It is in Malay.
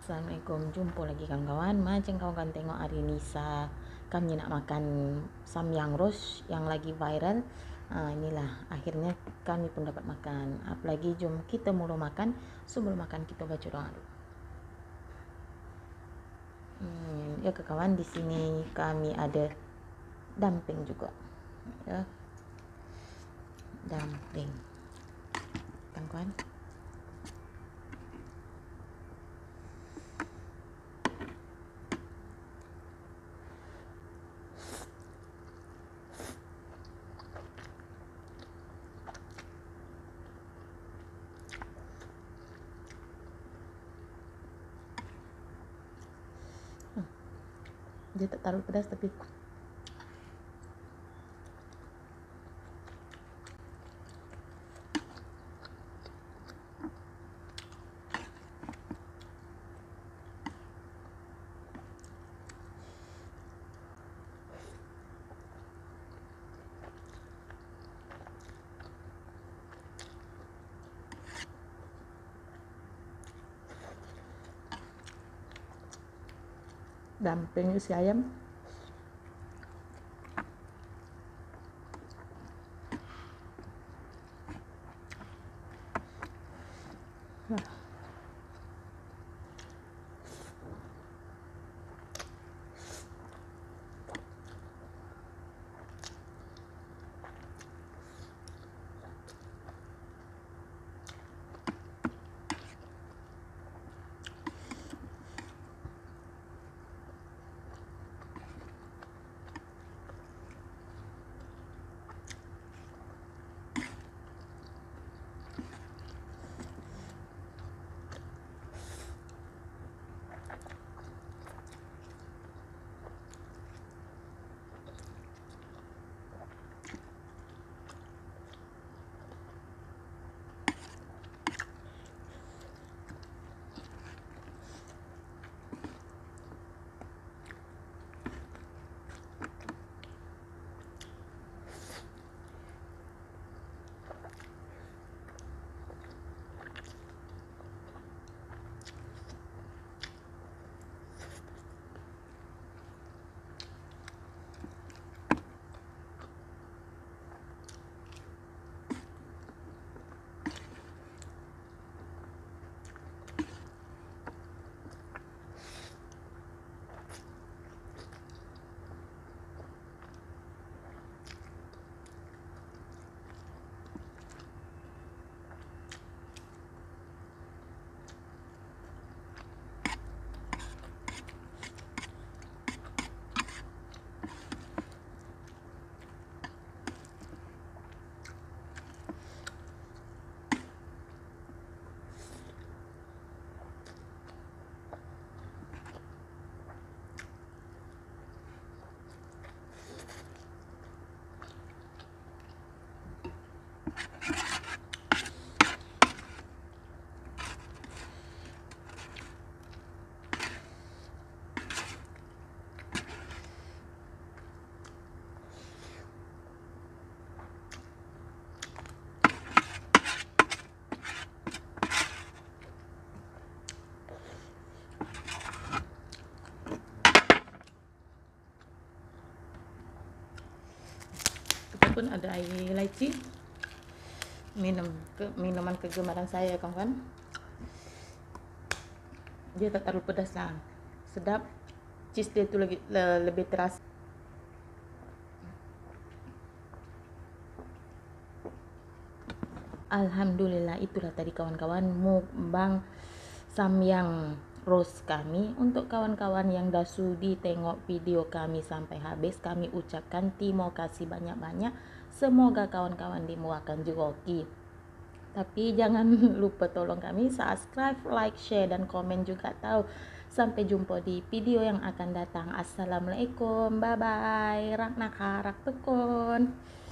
Assalamualaikum, jumpa lagi kawan-kawan. Macam kawan-kawan tengok hari ni kami nak makan samyang roast yang lagi viral. Inilah akhirnya kami pun dapat makan. Apalagi jom kita mula makan. Sebelum makan kita baca doa dulu. Ya kawan, di sini kami ada dumpling juga. Ya. Dumpling. Kawan-kawan. Dia tak taruh pedas tapi dumpling isi ayam. Pun ada air lychee, minuman kegemaran saya kawan-kawan. Dia tak terlalu pedas lah, sedap. Cheese dia tu lagi lebih terasa. Alhamdulillah, itulah tadi kawan-kawan mukbang samyang roast kami. Untuk kawan-kawan yang dah sudi tengok video kami sampai habis, kami ucapkan terima kasih banyak-banyak. Semoga kawan-kawan dimuahkan rezeki. Tapi jangan lupa tolong kami subscribe, like, share dan komen juga tahu. Sampai jumpa di video yang akan datang. Assalamualaikum, bye bye. Rak nak harak tekun.